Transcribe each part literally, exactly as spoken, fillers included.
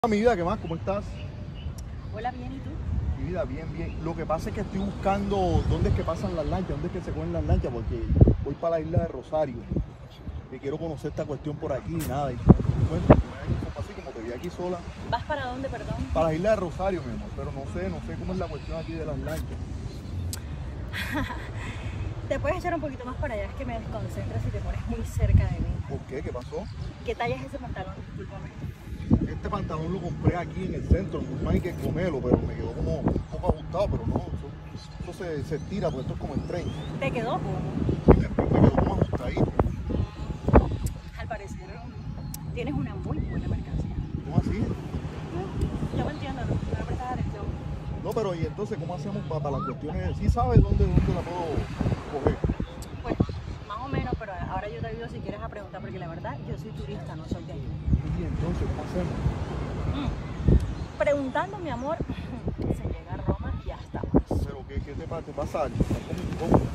Mi vida, ¿qué más? ¿Cómo estás? Hola, bien, ¿y tú? Mi vida, bien, bien. Lo que pasa es que estoy buscando dónde es que pasan las lanchas, dónde es que se cogen las lanchas, porque voy para la isla de Rosario. Y quiero conocer esta cuestión por aquí y nada. Y bueno, así como te vi aquí sola. ¿Vas para dónde, perdón? Para la isla de Rosario, mi amor, pero no sé, no sé cómo es la cuestión aquí de las lanchas. Te puedes echar un poquito más para allá, es que me desconcentras y te pones muy cerca de mí. ¿Por qué? ¿Qué pasó? ¿Qué talla es ese pantalón? Discúlpame. Este pantalón lo compré aquí en el centro, no hay que comerlo, pero me quedó como un poco ajustado, pero no, eso, eso se, se estira, porque esto es como el tren. ¿Te quedó? Me, me quedó como ajustadito. Al parecer, tienes una muy buena mercancía. ¿Cómo así? Mm, Yo me entiendo, no, no me prestas atención. No, pero ¿y entonces cómo hacemos para, para las cuestiones? ¿Sí sabes dónde, dónde la puedo coger? Pues, más o menos, pero ahora yo te ayudo si quieres a preguntar, porque la verdad, yo soy turista, no soy de aquí. Y entonces, ¿cómo hacemos? Mm. Preguntando, mi amor, se llega a Roma y ya estamos. ¿Pero qué, qué te, pa- te pasa? ¿Estás como incómodo?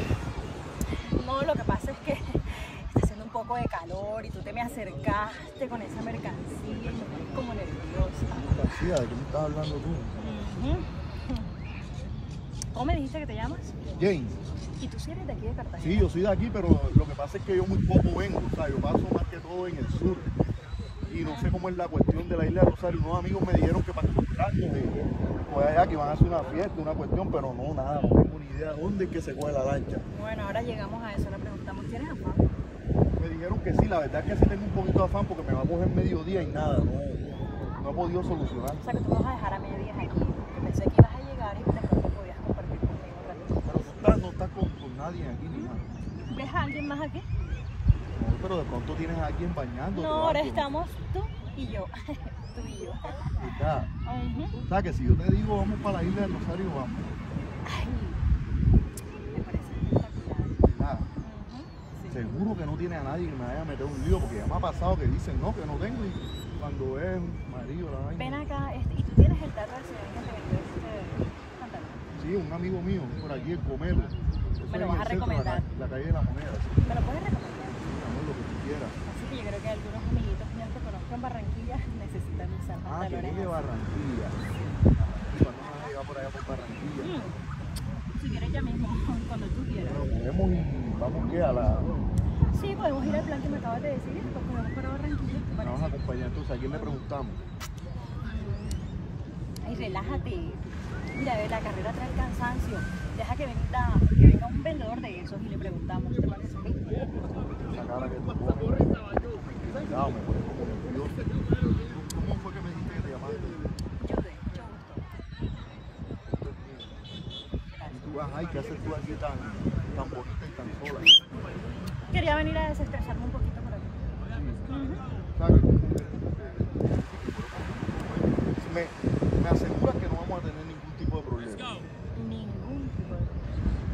No, lo que pasa es que está haciendo un poco de calor y tú te me acercaste con esa mercancía y me pones como nerviosa. García, ¿de qué me estás hablando tú? Ujú. ¿Cómo me dijiste que te llamas? James, ¿Y tú sí eres de aquí de Cartagena? sí, yo soy de aquí, pero lo que pasa es que yo muy poco vengo, o sea, yo paso más que todo en el sur. Y no sé cómo es la cuestión de la isla de Rosario. Unos amigos me dijeron que para encontrarnos, pues allá que iban a hacer una fiesta, una cuestión, pero no, nada, no tengo ni idea dónde es que se coge la lancha. Bueno, ahora llegamos a eso, le preguntamos, ¿tienes afán? Me dijeron que sí, la verdad es que sí tengo un poquito de afán porque me va a coger mediodía y nada, no, no he podido solucionar. O sea, que tú me vas a dejar a medias aquí. Yo pensé que ibas a llegar y de pronto podías compartir conmigo un ratito. Pero tú estás, no estás con, con nadie aquí ni nada. ¿Ves a alguien más aquí? No, pero de pronto tienes a alguien bañando. No, ahora estamos tú y yo. Tú y yo. ¿Verdad? Ujú. O sea, que si yo te digo vamos para la isla de Rosario, vamos. Ay, me parece espectacular. Nada. Ujú, sí. Seguro que no tiene a nadie que me vaya a meter un lío, porque ya me ha pasado que dicen no, que no tengo, y cuando es marido la vaina. Ven acá, este, y tú tienes el dato del señor que te vendió este pantalón. Sí, un amigo mío, por aquí, el Comelo. Eso Me lo es vas en a el centro, recomendar. La, ca- la calle de la Moneda, sí. ¿Me lo puedes recomendar? Amor, lo que tú quieras. Así que yo creo que algunos amiguitos míos que conozco en Barranquilla necesitan usar Ah, que pantalones llegue así. Barranquilla. ¿Y cuándo vas a llegar por allá por Barranquilla? Mm, Si quieres ya mismo, cuando tú quieras. Pero podemos ir, vamos que a la... Sí, podemos ir al plan que me acabas de decir y después podemos para Barranquilla, ¿te Me vas a parece? acompañar entonces, ¿a quién le preguntamos? Ay, relájate. Mira, ve, la carrera trae el cansancio. Deja que venga, que venga un vendedor de esos y le preguntamos, ¿te parece? Esa cara que tú pones. Cuidado, me pones como nervioso. ¿Cómo fue que me dijiste que te llamaste? Yo de mucho gusto. Y tú vas, ay, ¿qué haces tú aquí tan, tan bonita y tan sola? Quería venir a desestresarme un poquito por aquí. Ujú. ¿Sabes? Me, me aseguras que no vamos a tener ningún tipo de problema. Ningún tipo de problema.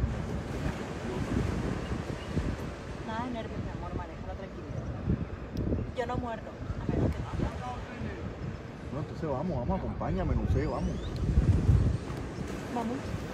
Nada de nervios, mi amor, manéjalo tranquilo. Yo no muerdo, a menos que no. No, entonces vamos, vamos, acompáñame, no sé, vamos. Vamos.